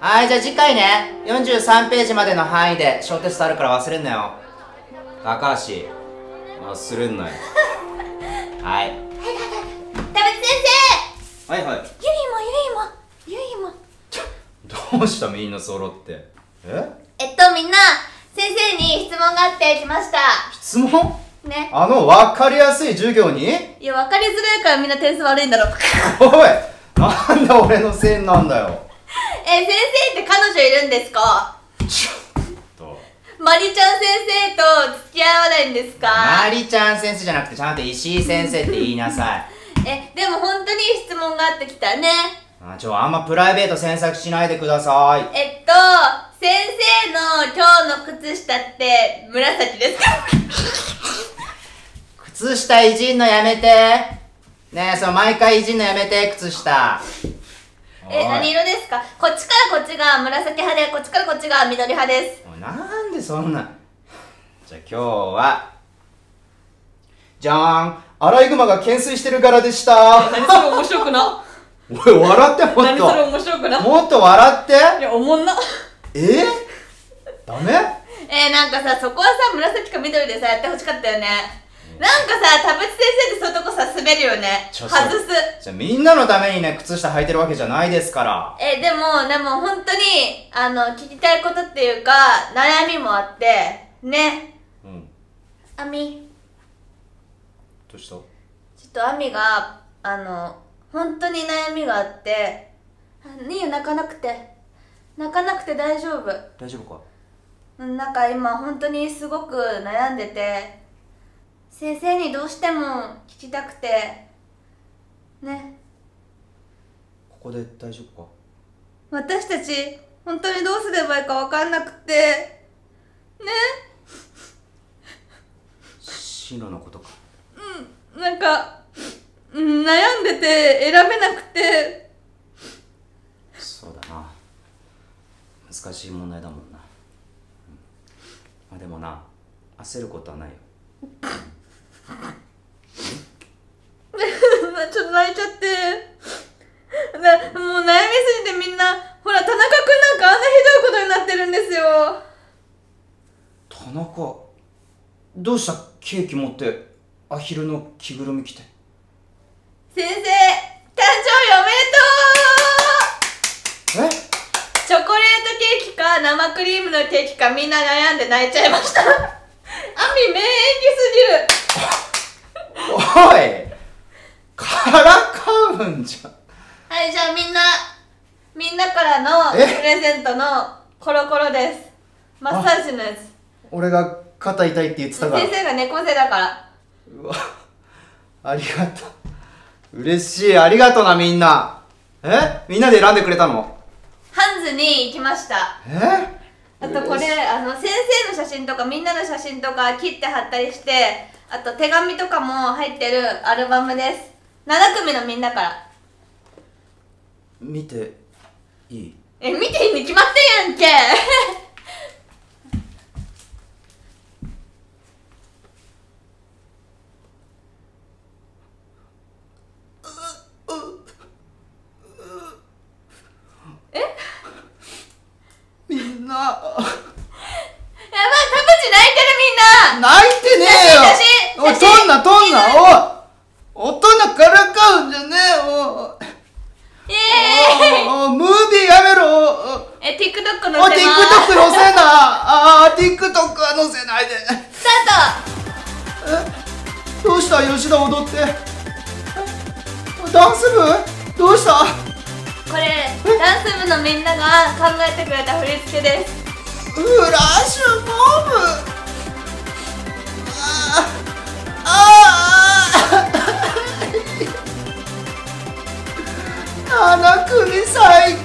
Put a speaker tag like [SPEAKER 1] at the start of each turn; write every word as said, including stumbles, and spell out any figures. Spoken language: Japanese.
[SPEAKER 1] はい、じゃあ次回ね、よんじゅうさんページまでの範囲で小テストあるから忘れんなよ。高橋、忘れんなよ。はい。
[SPEAKER 2] 田淵先生。
[SPEAKER 1] はいはい。
[SPEAKER 2] ゆいもゆいもゆいも。
[SPEAKER 1] どうしたみんな揃って。え
[SPEAKER 2] えっとみんな、先生に質問があって来ました。
[SPEAKER 1] 質問
[SPEAKER 2] ね。
[SPEAKER 1] あの分かりやすい授業に。
[SPEAKER 2] いや、分かりづらいからみんな点数悪いんだろ。
[SPEAKER 1] おい、なんだ俺のせいなんだよ。
[SPEAKER 2] え、先生って彼女いるんですか？
[SPEAKER 1] ちょっと
[SPEAKER 2] マリちゃん先生と付き合わないんですか？
[SPEAKER 1] マリちゃん先生じゃなくてちゃんと石井先生って言いなさい。
[SPEAKER 2] え、でも本当に質問があってきたね。
[SPEAKER 1] あ、ちょ、あんまプライベート詮索しないでください。
[SPEAKER 2] えっと、先生の今日の靴下って紫ですか？
[SPEAKER 1] 靴下いじんのやめて。ねえ、その毎回いじんのやめて、靴下。
[SPEAKER 2] え、何色ですか？こっちからこっちが紫派で、こっちからこっちが緑派です。
[SPEAKER 1] おい、なんでそんな。じゃあ今日は、じゃーん、アライグマが懸垂してる柄でした。
[SPEAKER 2] 何それ面白くな。
[SPEAKER 1] おい、笑ってもっと。
[SPEAKER 2] 何それ面白くな。
[SPEAKER 1] もっと笑って。
[SPEAKER 2] いや、おもんな。
[SPEAKER 1] えー、ダメ？
[SPEAKER 2] えー、なんかさ、そこはさ、紫か緑でさ、やってほしかったよね。なんかさ、田淵先生ってそういうとこさ、滑るよね。外す。
[SPEAKER 1] じゃあみんなのためにね、靴下履いてるわけじゃないですから。
[SPEAKER 2] え、でも、でも本当に、あの、聞きたいことっていうか、悩みもあって、ね。
[SPEAKER 1] うん。
[SPEAKER 2] あみ。
[SPEAKER 1] どうした？
[SPEAKER 2] ちょっとあみが、あの、本当に悩みがあって、いいよ、泣かなくて。泣かなくて大丈夫。
[SPEAKER 1] 大丈夫か？
[SPEAKER 2] うん、なんか今本当にすごく悩んでて、先生にどうしても聞きたくてね。
[SPEAKER 1] ここで大丈夫か？
[SPEAKER 2] 私たち本当にどうすればいいか分かんなくてね。
[SPEAKER 1] 進路のことか。
[SPEAKER 2] うん、なんか、うん、悩んでて選べなくて。
[SPEAKER 1] そうだな、難しい問題だもんな、うん、まあでもな、焦ることはないよ。
[SPEAKER 2] ちょっと泣いちゃって。なもう悩みすぎてみんな、ほら田中君なんかあんなひどいことになってるんですよ。
[SPEAKER 1] 田中、どうした？ケーキ持ってアヒルの着ぐるみ着て。
[SPEAKER 2] 先生、誕生日おめでとう。
[SPEAKER 1] え？
[SPEAKER 2] チョコレートケーキか生クリームのケーキかみんな悩んで泣いちゃいました。あみ、名演技すぎる。
[SPEAKER 1] おい、からかうんじゃん。
[SPEAKER 2] はい、じゃあみんな、みんなからのプレゼントのコロコロです。マッサージのやつ。
[SPEAKER 1] 俺が肩痛いって言ってたから。
[SPEAKER 2] 先生が猫背だから。
[SPEAKER 1] うわ、ありがとう。嬉しい、ありがとうなみんな。え？みんなで選んでくれたの？
[SPEAKER 2] ハンズに行きました。
[SPEAKER 1] え？
[SPEAKER 2] あとこれ、あの先生の写真とかみんなの写真とか切って貼ったりして、あと手紙とかも入ってるアルバムです。なな組のみんなから。
[SPEAKER 1] 見ていい？
[SPEAKER 2] え、見ていいに決まってんやんけ。え？
[SPEAKER 1] みんな。
[SPEAKER 2] やばい、田淵泣いてるみんな。
[SPEAKER 1] 泣いてねえよ。おい、撮んな撮んな。おい、大人からかうんじゃねえよ。
[SPEAKER 2] イエーイ。
[SPEAKER 1] おい、ムービーやめろ。
[SPEAKER 2] え、TikTok
[SPEAKER 1] おい、
[SPEAKER 2] 載せます。
[SPEAKER 1] TikTok 載せな。あー、TikTok は載せないで。
[SPEAKER 2] スタート。
[SPEAKER 1] え、どうした吉田踊って。ダンス部どうした？
[SPEAKER 2] これダンス部のみんなが考えてくれた振り付けです。
[SPEAKER 1] フラッシュモブ。あーあー、七組最